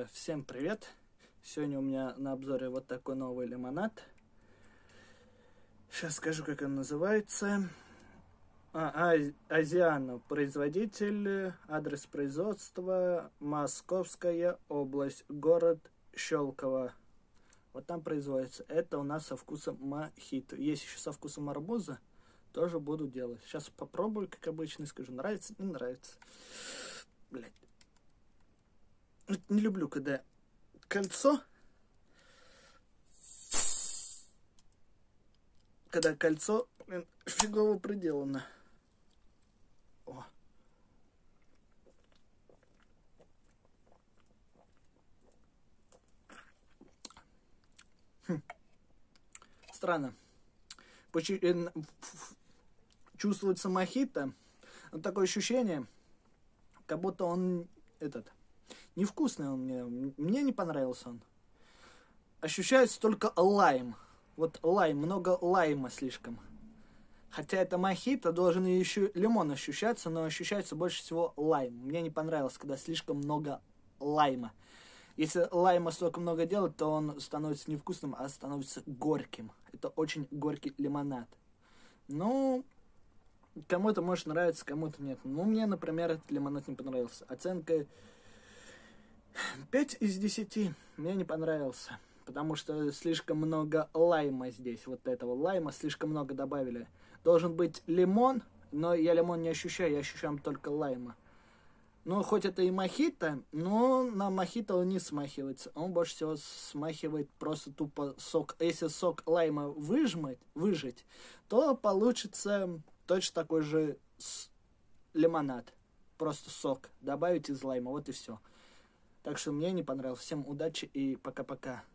Всем привет! Сегодня у меня на обзоре вот такой новый лимонад. Сейчас скажу, как он называется. Азиано. Производитель, адрес производства Московская область, город Щелково. Вот там производится. Это у нас со вкусом мохито. Есть еще со вкусом арбуза. Тоже буду делать. Сейчас попробую, как обычно, и скажу, нравится, не нравится. Блять. Не люблю, когда кольцо. Когда кольцо, фигово приделано. О. Странно. Чувствуется мохито. Вот такое ощущение, как будто он невкусный он мне не понравился он. Ощущается только лайм. Вот лайм, много лайма слишком. Хотя это мохито, должен еще лимон ощущаться, но ощущается больше всего лайм. Мне не понравилось, когда слишком много лайма. Если лайма столько много делать, то он становится невкусным, а становится горьким. Это очень горький лимонад. Ну, кому-то может нравиться, кому-то нет. Ну, мне, например, этот лимонад не понравился. Оценка 5 из 10. Мне не понравился. Потому что слишком много лайма здесь. Вот этого лайма слишком много добавили. Должен быть лимон, но я лимон не ощущаю, я ощущаю только лайма. Ну, хоть это и мохито, но на мохито он не смахивается. Он больше всего смахивает просто тупо сок. Если сок лайма выжать, то получится точно такой же лимонад. Просто сок добавить из лайма, вот и все. Так что мне не понравилось. Всем удачи и пока-пока.